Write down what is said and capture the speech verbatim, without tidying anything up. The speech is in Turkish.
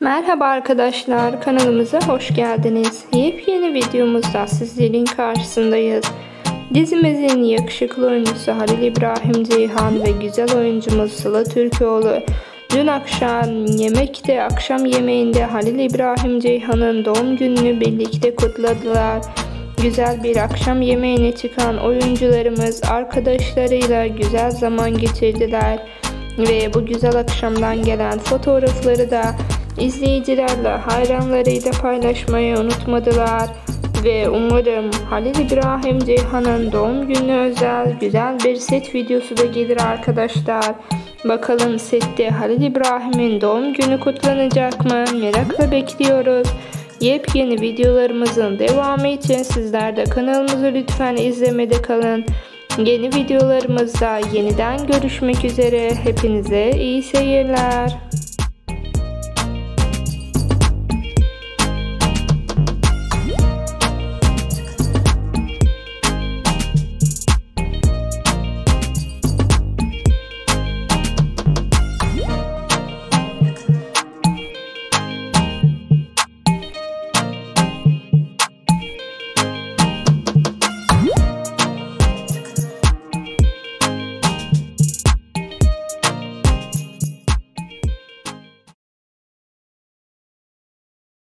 Merhaba arkadaşlar, kanalımıza hoş geldiniz. Yepyeni videomuzda sizlerin karşısındayız. Dizimizin yakışıklı oyuncusu Halil İbrahim Ceyhan ve güzel oyuncumuz Sıla Türkoğlu dün akşam yemekte, akşam yemeğinde Halil İbrahim Ceyhan'ın doğum gününü birlikte kutladılar. Güzel bir akşam yemeğine çıkan oyuncularımız arkadaşlarıyla güzel zaman geçirdiler. Ve bu güzel akşamdan gelen fotoğrafları da izleyicilerle, hayranlarıyla paylaşmayı unutmadılar. Ve umarım Halil İbrahim Ceyhan'ın doğum günü özel güzel bir set videosu da gelir arkadaşlar. Bakalım sette Halil İbrahim'in doğum günü kutlanacak mı? Merakla bekliyoruz. Yepyeni videolarımızın devamı için sizler de kanalımızı lütfen izlemede kalın. Yeni videolarımızda yeniden görüşmek üzere. Hepinize iyi seyirler.